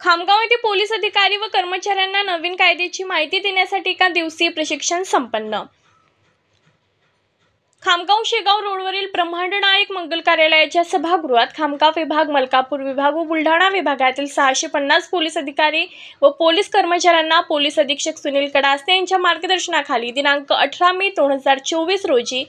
खामगाव येथे पोलीस अधिकारी व कर्मचाऱ्यांना नवीन कायद्याची माहिती देण्यासाठी एका दिवसीय प्रशिक्षण संपन्न। खामगाव शेगाव रोडवरील ब्रह्मांड नायक मंगल कार्यालयाच्या सभागृहात खामगाव विभाग, मलकापूर विभाग व बुलढाणा विभागातील 650 पोलीस अधिकारी व पोलीस कर्मचाऱ्यांना पोलीस अधीक्षक सुनील कडासे यांच्या मार्गदर्शनाखाली दिनांक 18 मे 2024 रोजी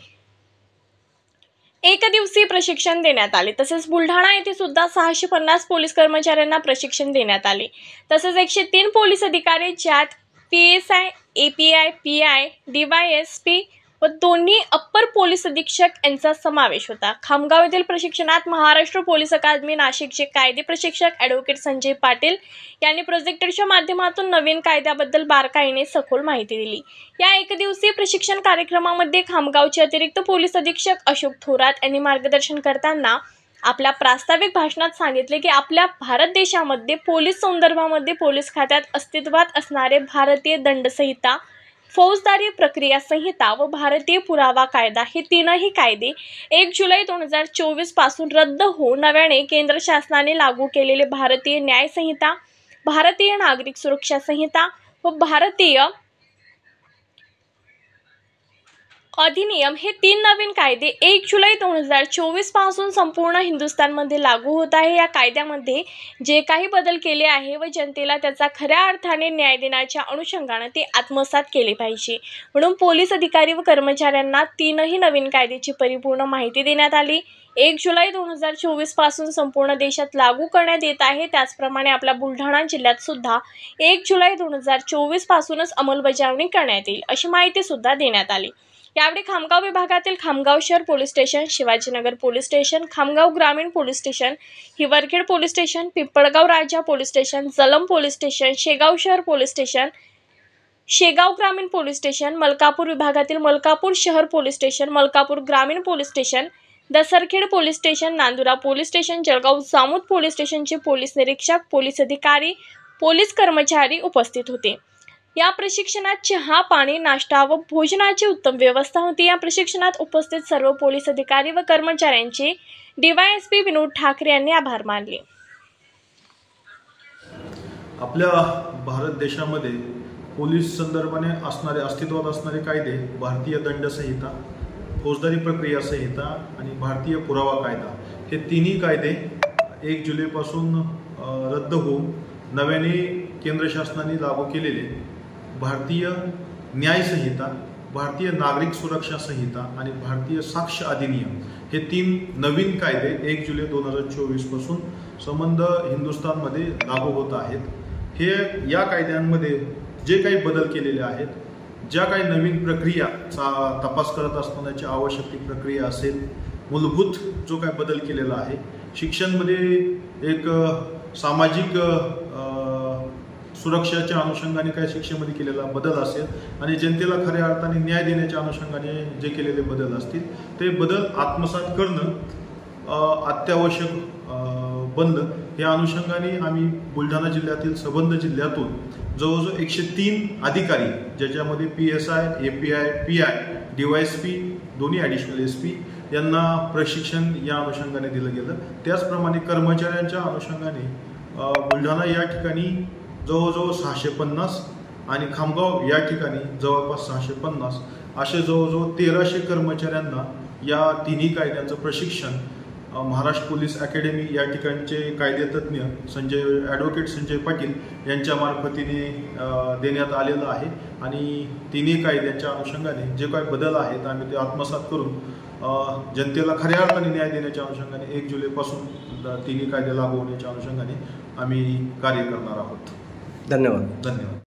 एक दिवसीय प्रशिक्षण देण्यात आले। तसेच बुलढाणा येथे सुद्धा 650 पोलीस कर्मचाऱ्यांना प्रशिक्षण देण्यात आले। तसेच 103 पोलीस अधिकारी ज्यात PSI, API, PI, DYSP व दोन्ही अप्पर पोलीस अधीक्षक यांचा समावेश होता। खामगाव येथील प्रशिक्षणात महाराष्ट्र पोलीस अकादमी नाशिकचे कायदे प्रशिक्षक ॲडव्होकेट संजय पाटील यांनी प्रोजेक्टरच्या माध्यमातून नवीन कायद्याबद्दल बारकाईने सखोल माहिती दिली। या एक दिवसीय प्रशिक्षण कार्यक्रमामध्ये खामगावचे अतिरिक्त पोलीस अधीक्षक अशोक थोरात यांनी मार्गदर्शन करताना आपल्या प्रास्ताविक भाषणात सांगितले की आपल्या भारत देशामध्ये पोलीस संदर्भामध्ये पोलीस खात्यात अस्तित्वात असणारे भारतीय दंड संहिता, फौजदारी प्रक्रिया संहिता व भारतीय पुरावा कायदा हे तीनही कायदे 1 जुलै 2024 पासून रद्द होऊन नव्याने केंद्र शासनाने लागू केलेले भारतीय न्याय संहिता, भारतीय नागरिक सुरक्षा संहिता व भारतीय अधिनियम हे 3 नवीन कायदे 1 जुलै 2024 पासून संपूर्ण हिंदुस्थानमध्ये लागू होत आहे। या कायद्यामध्ये जे काही बदल केले आहे व जनतेला त्याचा खऱ्या अर्थाने न्याय देण्याच्या अनुषंगाने ते आत्मसात केले पाहिजे, म्हणून पोलीस अधिकारी व कर्मचाऱ्यांना तीनही नवीन कायद्याची परिपूर्ण माहिती देण्यात आली। 1 जुलै 2024 पासून संपूर्ण देशात लागू करण्यात येत आहे। त्याचप्रमाणे आपल्या बुलढाणा जिल्ह्यात सुद्धा 1 जुलै 2024 पासूनच अंमलबजावणी करण्यात येईल अशी माहिती सुद्धा देण्यात आली। यावेळी खामगाव विभागातील खामगाव शहर police station, Shivajinagar police station, Khamgaon ग्रामीण police station, Hiwarkhed police station, Pimpalgaon Raja police station, Jalam police station, Shegaon शहर पोलीस स्टेशन, शेगाव ग्रामीण पोलीस स्टेशन, मलकापूर विभागातील मलकापूर शहर पोलीस स्टेशन, मलकापूर ग्रामीण police station, Dasarkhed police station, Nandura police station, Jalgaon Jamod police स्टेशनचे पोलीस निरीक्षक, पोलीस अधिकारी, पोलीस कर्मचारी उपस्थित होते। या प्रशिक्षणात चहा, पाणी, नाश्ता व भोजनाची उत्तम व्यवस्था होती। या प्रशिक्षणात उपस्थित सर्व पोलीस अधिकारी व कर्मचाऱ्यांचे DYSP विनोद ठाकरे यांनी आभार मानले। आपल्या भारत देशामध्ये पोलीस संदर्भाने अस्तित्वात असणारे कायदे भारतीय दंड संहिता, फौजदारी प्रक्रिया संहिता आणि भारतीय पुरावा कायदा हे तिन्ही कायदे 1 जुलैपासून रद्द होऊन नव्याने केंद्र शासनाने लागू केलेले भारतीय न्याय संहिता, भारतीय नागरिक सुरक्षा संहिता आणि भारतीय साक्ष अधिनियम हे 3 नवीन कायदे 1 जुलै 2024 पासून संबंध हिंदुस्थानमध्ये लागू होत आहेत। हे या कायद्यांमध्ये जे काही बदल केलेले आहेत, ज्या काही नवीन प्रक्रिया तपास करत असतानाची आवश्यक ती प्रक्रिया असेल, मूलभूत जो काही बदल केलेला आहे, शिक्षणमध्ये एक सामाजिक सुरक्षेच्या अनुषंगाने काय शिक्षेमध्ये केलेला बदल असेल आणि जनतेला खऱ्या अर्थाने न्याय देण्याच्या अनुषंगाने जे केलेले बदल असतील ते बदल आत्मसात करणं अत्यावश्यक बनलं। या अनुषंगाने आम्ही बुलढाणा जिल्ह्यातील संबंध जिल्ह्यातून जवळजवळ 103 अधिकारी, ज्याच्यामध्ये PSI, API, PI, DYSP, दोन्ही ॲडिशनल SP यांना प्रशिक्षण या अनुषंगाने दिलं गेलं। त्याचप्रमाणे कर्मचाऱ्यांच्या अनुषंगाने बुलढाणा या ठिकाणी जवळजवळ 650 आणि खामगाव या ठिकाणी जवळपास 650 असे जवळजवळ 1300 कर्मचाऱ्यांना या तिन्ही कायद्यांचं प्रशिक्षण महाराष्ट्र पोलीस अकॅडमी या ठिकाणचे कायदेतज्ञ ॲडव्होकेट संजय पाटील यांच्या मार्फतीने देण्यात आलेलं आहे आणि तिन्ही कायद्यांच्या अनुषंगाने जे काही बदल आहेत आम्ही ते आत्मसात करून जनतेला खऱ्या अर्थाने न्याय देण्याच्या अनुषंगाने 1 जुलैपासून तिन्ही कायदे लागू होण्याच्या अनुषंगाने आम्ही कार्य करणार आहोत। धन्यवाद।